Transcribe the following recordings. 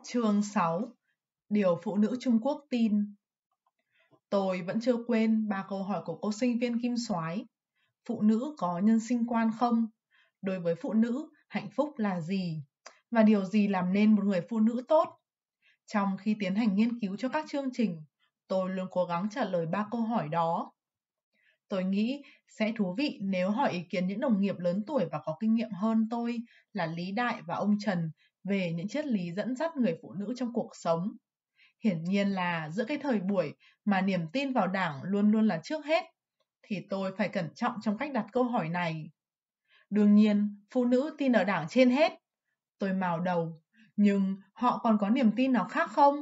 Chương 6. Điều phụ nữ Trung Quốc tin. Tôi vẫn chưa quên 3 câu hỏi của cô sinh viên Kim Soái. Phụ nữ có nhân sinh quan không? Đối với phụ nữ, hạnh phúc là gì? Và điều gì làm nên một người phụ nữ tốt? Trong khi tiến hành nghiên cứu cho các chương trình, tôi luôn cố gắng trả lời 3 câu hỏi đó. Tôi nghĩ sẽ thú vị nếu hỏi ý kiến những đồng nghiệp lớn tuổi và có kinh nghiệm hơn tôi là Lý Đại và ông Trần về những triết lý dẫn dắt người phụ nữ trong cuộc sống. Hiển nhiên là giữa cái thời buổi mà niềm tin vào Đảng luôn luôn là trước hết, thì tôi phải cẩn trọng trong cách đặt câu hỏi này. Đương nhiên, phụ nữ tin ở Đảng trên hết. Tôi mào đầu, nhưng họ còn có niềm tin nào khác không?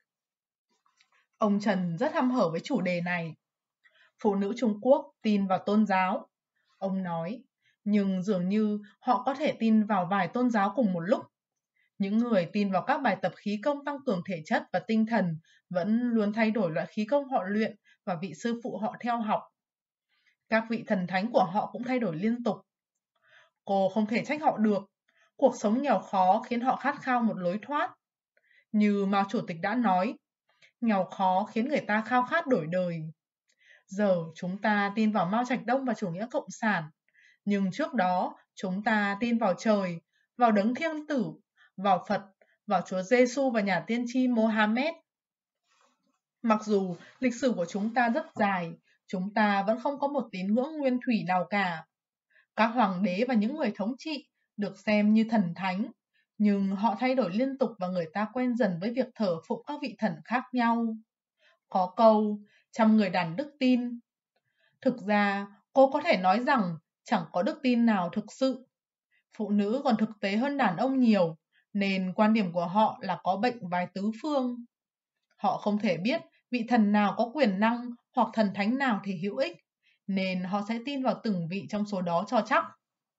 Ông Trần rất hăm hở với chủ đề này. Phụ nữ Trung Quốc tin vào tôn giáo. Ông nói, nhưng dường như họ có thể tin vào vài tôn giáo cùng một lúc. Những người tin vào các bài tập khí công tăng cường thể chất và tinh thần vẫn luôn thay đổi loại khí công họ luyện và vị sư phụ họ theo học. Các vị thần thánh của họ cũng thay đổi liên tục. Cô không thể trách họ được. Cuộc sống nghèo khó khiến họ khát khao một lối thoát. Như Mao Chủ tịch đã nói, nghèo khó khiến người ta khao khát đổi đời. Giờ chúng ta tin vào Mao Trạch Đông và chủ nghĩa cộng sản. Nhưng trước đó chúng ta tin vào trời, vào đấng thiêng tử, vào Phật, vào Chúa Giêsu và nhà tiên tri Mohammed. Mặc dù lịch sử của chúng ta rất dài, chúng ta vẫn không có một tín ngưỡng nguyên thủy nào cả. Các hoàng đế và những người thống trị được xem như thần thánh, nhưng họ thay đổi liên tục và người ta quen dần với việc thờ phụng các vị thần khác nhau. Có câu, trăm người đàn đức tin. Thực ra, cô có thể nói rằng chẳng có đức tin nào thực sự. Phụ nữ còn thực tế hơn đàn ông nhiều, nên quan điểm của họ là có bệnh vài tứ phương. Họ không thể biết vị thần nào có quyền năng hoặc thần thánh nào thì hữu ích, nên họ sẽ tin vào từng vị trong số đó cho chắc.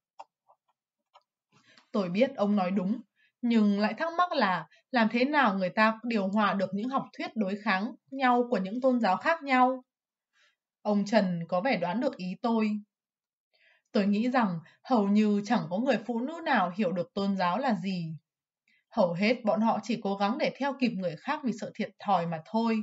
Tôi biết ông nói đúng, nhưng lại thắc mắc là làm thế nào người ta điều hòa được những học thuyết đối kháng nhau của những tôn giáo khác nhau. Ông Trần có vẻ đoán được ý tôi. Tôi nghĩ rằng hầu như chẳng có người phụ nữ nào hiểu được tôn giáo là gì. Hầu hết bọn họ chỉ cố gắng để theo kịp người khác vì sợ thiệt thòi mà thôi.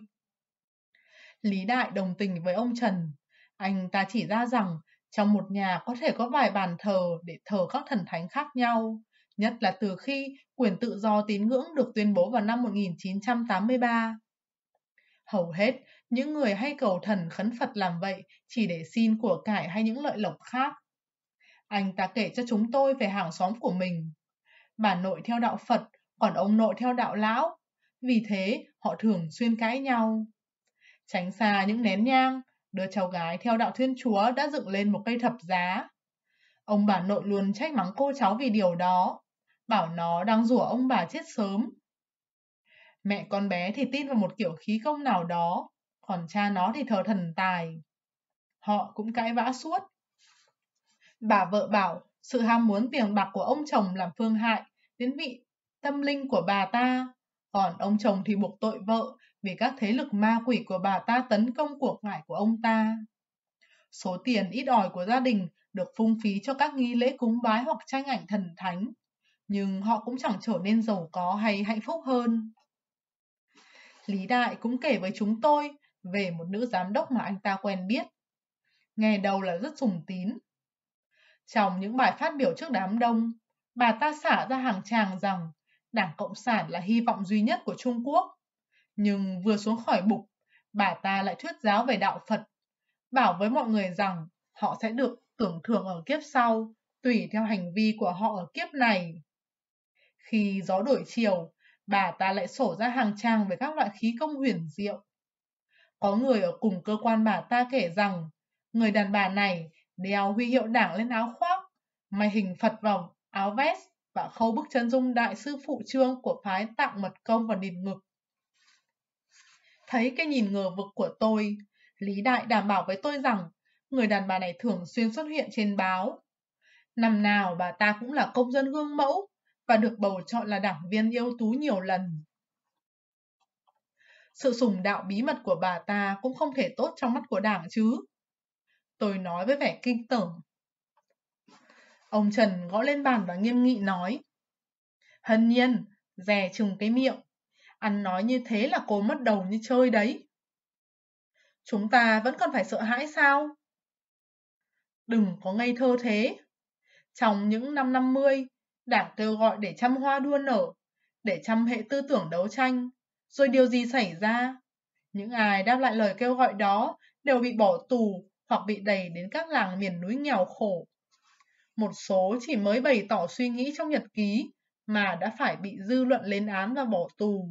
Lý Đại đồng tình với ông Trần. Anh ta chỉ ra rằng trong một nhà có thể có vài bàn thờ để thờ các thần thánh khác nhau, nhất là từ khi quyền tự do tín ngưỡng được tuyên bố vào năm 1983. Hầu hết, những người hay cầu thần khấn Phật làm vậy chỉ để xin của cải hay những lợi lộc khác. Anh ta kể cho chúng tôi về hàng xóm của mình. Bà nội theo đạo Phật, còn ông nội theo đạo Lão. Vì thế, họ thường xuyên cãi nhau. Tránh xa những nén nhang, đứa cháu gái theo đạo Thiên Chúa đã dựng lên một cây thập giá. Ông bà nội luôn trách mắng cô cháu vì điều đó, bảo nó đang rủa ông bà chết sớm. Mẹ con bé thì tin vào một kiểu khí công nào đó, còn cha nó thì thờ thần tài. Họ cũng cãi vã suốt. Bà vợ bảo sự ham muốn tiền bạc của ông chồng làm phương hại đến vị tâm linh của bà ta, còn ông chồng thì buộc tội vợ vì các thế lực ma quỷ của bà ta tấn công của cải của ông ta. Số tiền ít ỏi của gia đình được phung phí cho các nghi lễ cúng bái hoặc tranh ảnh thần thánh, nhưng họ cũng chẳng trở nên giàu có hay hạnh phúc hơn. Lý Đại cũng kể với chúng tôi về một nữ giám đốc mà anh ta quen biết. Nghe đầu là rất sùng tín. Trong những bài phát biểu trước đám đông, bà ta xả ra hàng tràng rằng Đảng Cộng sản là hy vọng duy nhất của Trung Quốc. Nhưng vừa xuống khỏi bục, bà ta lại thuyết giáo về đạo Phật, bảo với mọi người rằng họ sẽ được tưởng thưởng ở kiếp sau, tùy theo hành vi của họ ở kiếp này. Khi gió đổi chiều, bà ta lại sổ ra hàng tràng về các loại khí công huyền diệu. Có người ở cùng cơ quan bà ta kể rằng người đàn bà này đeo huy hiệu đảng lên áo khoác, may hình Phật vào áo vest và khâu bức chân dung đại sư phụ trương của phái Tạng Mật Công vào đìn ngực. Thấy cái nhìn ngờ vực của tôi, Lý Đại đảm bảo với tôi rằng người đàn bà này thường xuyên xuất hiện trên báo. Năm nào bà ta cũng là công dân gương mẫu và được bầu chọn là đảng viên ưu tú nhiều lần. Sự sùng đạo bí mật của bà ta cũng không thể tốt trong mắt của đảng chứ. Tôi nói với vẻ kinh tởm. Ông Trần gõ lên bàn và nghiêm nghị nói. Hân nhiên, dè chừng cái miệng, Ăn nói như thế là cô mất đầu như chơi đấy. Chúng ta vẫn còn phải sợ hãi sao? Đừng có ngây thơ thế. Trong những năm 50, Đảng kêu gọi để trăm hoa đua nở, để trăm hệ tư tưởng đấu tranh. Rồi điều gì xảy ra? Những ai đáp lại lời kêu gọi đó đều bị bỏ tù hoặc bị đẩy đến các làng miền núi nghèo khổ. Một số chỉ mới bày tỏ suy nghĩ trong nhật ký mà đã phải bị dư luận lên án và bỏ tù.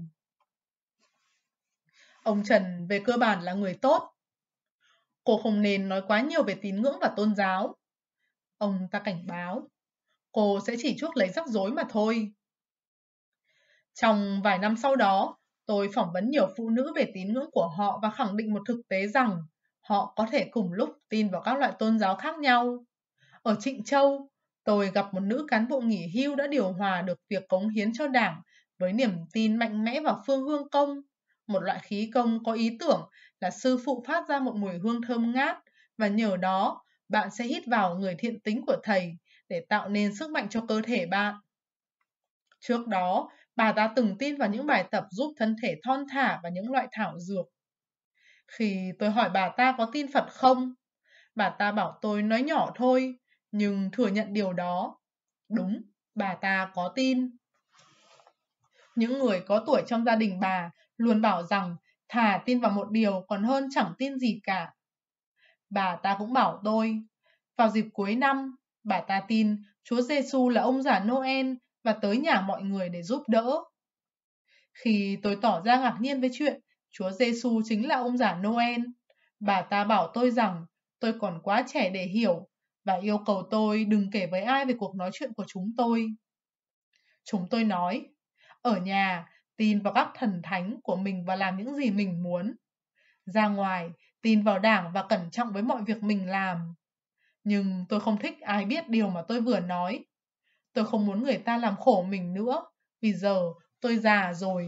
Ông Trần về cơ bản là người tốt. Cô không nên nói quá nhiều về tín ngưỡng và tôn giáo. Ông ta cảnh báo, cô sẽ chỉ chuốc lấy rắc rối mà thôi. Trong vài năm sau đó, tôi phỏng vấn nhiều phụ nữ về tín ngưỡng của họ và khẳng định một thực tế rằng họ có thể cùng lúc tin vào các loại tôn giáo khác nhau. Ở Trịnh Châu, tôi gặp một nữ cán bộ nghỉ hưu đã điều hòa được việc cống hiến cho Đảng với niềm tin mạnh mẽ vào phương hương công, một loại khí công có ý tưởng là sư phụ phát ra một mùi hương thơm ngát và nhờ đó bạn sẽ hít vào người thiện tính của thầy để tạo nên sức mạnh cho cơ thể bạn. Trước đó, bà ta từng tin vào những bài tập giúp thân thể thon thả và những loại thảo dược. Khi tôi hỏi bà ta có tin Phật không, bà ta bảo tôi nói nhỏ thôi, nhưng thừa nhận điều đó. Đúng, bà ta có tin. Những người có tuổi trong gia đình bà luôn bảo rằng thà tin vào một điều còn hơn chẳng tin gì cả. Bà ta cũng bảo tôi, vào dịp cuối năm, bà ta tin Chúa Giêsu là ông già Noel và tới nhà mọi người để giúp đỡ. Khi tôi tỏ ra ngạc nhiên với chuyện Chúa Giêsu chính là ông già Noel, bà ta bảo tôi rằng tôi còn quá trẻ để hiểu và yêu cầu tôi đừng kể với ai về cuộc nói chuyện của chúng tôi. Chúng tôi nói, ở nhà tin vào các thần thánh của mình và làm những gì mình muốn. Ra ngoài, tin vào Đảng và cẩn trọng với mọi việc mình làm. Nhưng tôi không thích ai biết điều mà tôi vừa nói. Tôi không muốn người ta làm khổ mình nữa, vì giờ tôi già rồi.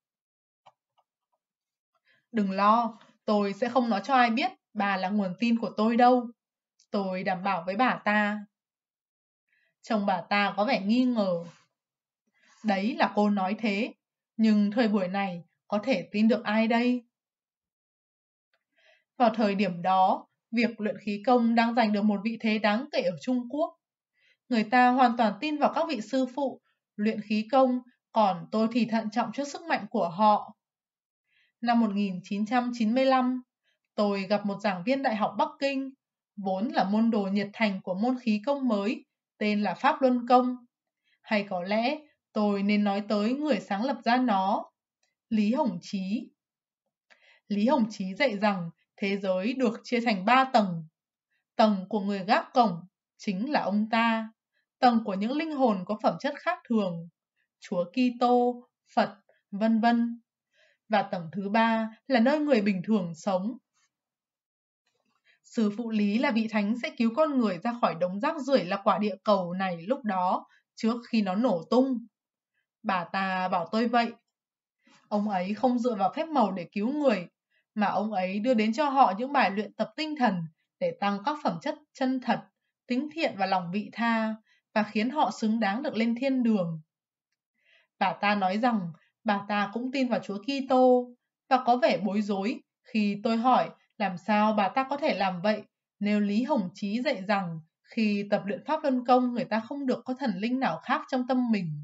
Đừng lo, tôi sẽ không nói cho ai biết bà là nguồn tin của tôi đâu. Tôi đảm bảo với bà ta. Chồng bà ta có vẻ nghi ngờ. Đấy là cô nói thế, nhưng thời buổi này có thể tin được ai đây? Vào thời điểm đó, việc luyện khí công đang giành được một vị thế đáng kể ở Trung Quốc. Người ta hoàn toàn tin vào các vị sư phụ luyện khí công, còn tôi thì thận trọng trước sức mạnh của họ. Năm 1995, tôi gặp một giảng viên Đại học Bắc Kinh, vốn là môn đồ nhiệt thành của môn khí công mới, tên là Pháp Luân Công. Hay có lẽ tôi nên nói tới người sáng lập ra nó, Lý Hồng Chí. Lý Hồng Chí dạy rằng thế giới được chia thành 3 tầng. Tầng của người gác cổng chính là ông ta. Tầng của những linh hồn có phẩm chất khác thường, Chúa Kitô, Phật, vân vân. Và tầng thứ 3 là nơi người bình thường sống. Sư phụ Lý là vị thánh sẽ cứu con người ra khỏi đống rác rưởi là quả địa cầu này lúc đó, trước khi nó nổ tung. Bà ta bảo tôi vậy. Ông ấy không dựa vào phép màu để cứu người, mà ông ấy đưa đến cho họ những bài luyện tập tinh thần để tăng các phẩm chất chân thật, tính thiện và lòng vị tha, và khiến họ xứng đáng được lên thiên đường. Bà ta nói rằng bà ta cũng tin vào Chúa Kitô và có vẻ bối rối khi tôi hỏi làm sao bà ta có thể làm vậy nếu Lý Hồng Chí dạy rằng khi tập luyện Pháp Luân Công người ta không được có thần linh nào khác trong tâm mình.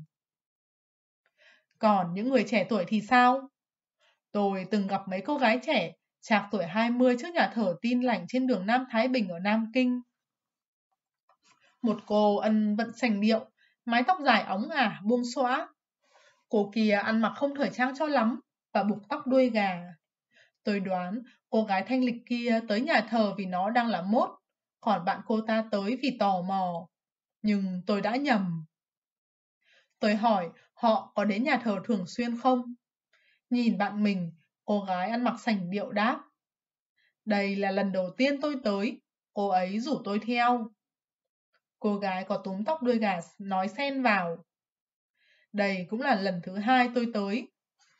Còn những người trẻ tuổi thì sao? Tôi từng gặp mấy cô gái trẻ, trạc tuổi 20 trước nhà thờ Tin Lành trên đường Nam Thái Bình ở Nam Kinh. Một cô ân vận sành điệu, mái tóc dài óng ả, buông xõa. Cô kia ăn mặc không thời trang cho lắm và buộc tóc đuôi gà. Tôi đoán cô gái thanh lịch kia tới nhà thờ vì nó đang là mốt, còn bạn cô ta tới vì tò mò. Nhưng tôi đã nhầm. Tôi hỏi họ có đến nhà thờ thường xuyên không? Nhìn bạn mình, cô gái ăn mặc sành điệu đáp. Đây là lần đầu tiên tôi tới, cô ấy rủ tôi theo. Cô gái có túm tóc đuôi gà nói xen vào. Đây cũng là lần thứ 2 tôi tới.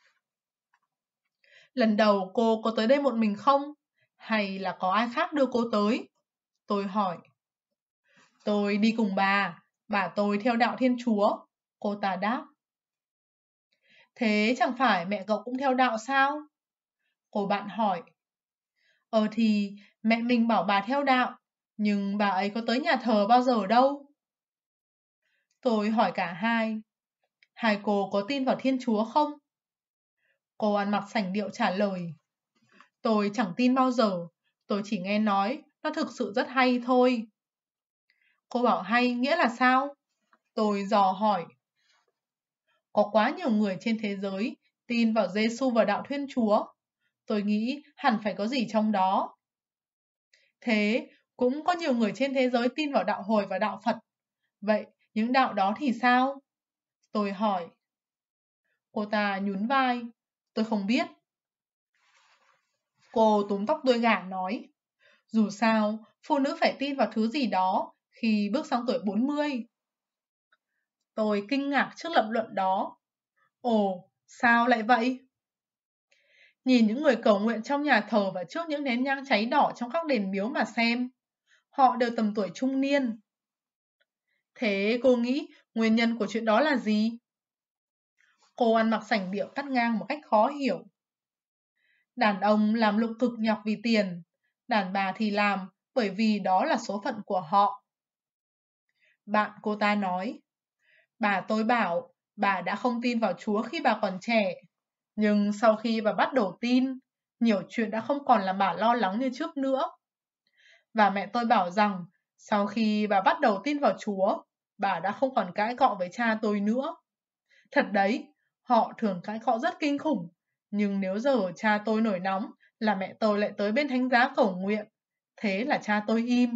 Lần đầu cô có tới đây một mình không? Hay là có ai khác đưa cô tới? Tôi hỏi. Tôi đi cùng bà tôi theo đạo Thiên Chúa. Cô ta đáp. Thế chẳng phải mẹ cậu cũng theo đạo sao? Cô bạn hỏi. Thì mẹ mình bảo bà theo đạo, nhưng bà ấy có tới nhà thờ bao giờ đâu. Tôi hỏi cả hai. Hai cô có tin vào Thiên Chúa không? Cô ăn mặc sành điệu trả lời. Tôi chẳng tin bao giờ, tôi chỉ nghe nói nó thực sự rất hay thôi. Cô bảo hay nghĩa là sao? Tôi dò hỏi. Có quá nhiều người trên thế giới tin vào Giêsu và đạo Thiên Chúa. Tôi nghĩ hẳn phải có gì trong đó. Thế cũng có nhiều người trên thế giới tin vào đạo Hồi và đạo Phật. Vậy những đạo đó thì sao? Tôi hỏi. Cô ta nhún vai. Tôi không biết. Cô túm tóc đuôi gà nói. Dù sao, phụ nữ phải tin vào thứ gì đó khi bước sang tuổi 40. Tôi kinh ngạc trước lập luận đó. Ồ, sao lại vậy? Nhìn những người cầu nguyện trong nhà thờ và trước những nén nhang cháy đỏ trong các đền miếu mà xem. Họ đều tầm tuổi trung niên. Thế cô nghĩ nguyên nhân của chuyện đó là gì? Cô ăn mặc sành điệu cắt ngang một cách khó hiểu. Đàn ông làm lụng cực nhọc vì tiền, đàn bà thì làm bởi vì đó là số phận của họ. Bạn cô ta nói, bà tôi bảo bà đã không tin vào Chúa khi bà còn trẻ, nhưng sau khi bà bắt đầu tin, nhiều chuyện đã không còn làm bà lo lắng như trước nữa. Và mẹ tôi bảo rằng sau khi bà bắt đầu tin vào Chúa, bà đã không còn cãi cọ với cha tôi nữa. Thật đấy, họ thường cãi cọ rất kinh khủng, nhưng nếu giờ cha tôi nổi nóng là mẹ tôi lại tới bên thánh giá cầu nguyện, thế là cha tôi im.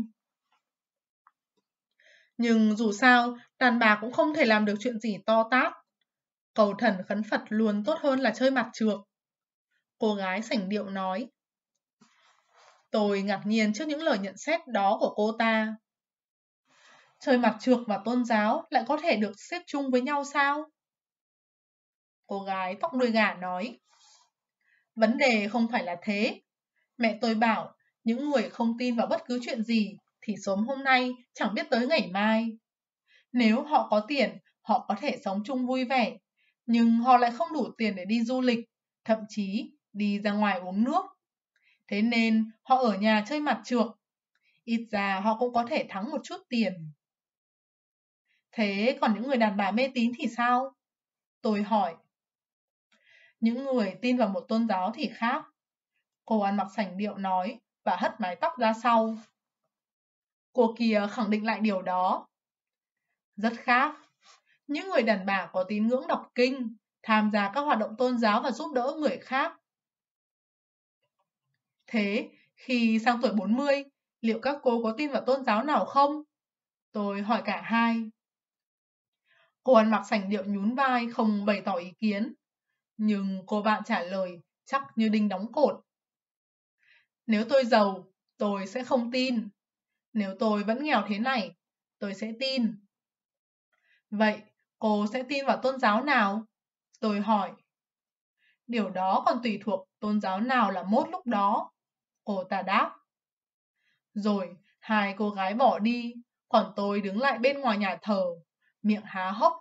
Nhưng dù sao, đàn bà cũng không thể làm được chuyện gì to tát. Cầu thần khấn Phật luôn tốt hơn là chơi mặt trược. Cô gái sành điệu nói. Tôi ngạc nhiên trước những lời nhận xét đó của cô ta. Chơi mặt trược và tôn giáo lại có thể được xếp chung với nhau sao? Cô gái tóc đuôi gà nói. Vấn đề không phải là thế. Mẹ tôi bảo, những người không tin vào bất cứ chuyện gì thì sớm hôm nay chẳng biết tới ngày mai. Nếu họ có tiền, họ có thể sống chung vui vẻ, nhưng họ lại không đủ tiền để đi du lịch, thậm chí đi ra ngoài uống nước. Thế nên họ ở nhà chơi mặt trược. Ít ra họ cũng có thể thắng một chút tiền. Thế còn những người đàn bà mê tín thì sao? Tôi hỏi. Những người tin vào một tôn giáo thì khác. Cô ăn mặc sành điệu nói và hất mái tóc ra sau. Cô kia khẳng định lại điều đó. Rất khác. Những người đàn bà có tín ngưỡng đọc kinh, tham gia các hoạt động tôn giáo và giúp đỡ người khác. Thế, khi sang tuổi 40, liệu các cô có tin vào tôn giáo nào không? Tôi hỏi cả hai. Cô ăn mặc sành điệu nhún vai không bày tỏ ý kiến. Nhưng cô bạn trả lời chắc như đinh đóng cột. Nếu tôi giàu, tôi sẽ không tin. Nếu tôi vẫn nghèo thế này, tôi sẽ tin. Vậy, cô sẽ tin vào tôn giáo nào? Tôi hỏi. Điều đó còn tùy thuộc tôn giáo nào là mốt lúc đó. Cô ta đáp. Rồi, hai cô gái bỏ đi, còn tôi đứng lại bên ngoài nhà thờ, miệng há hốc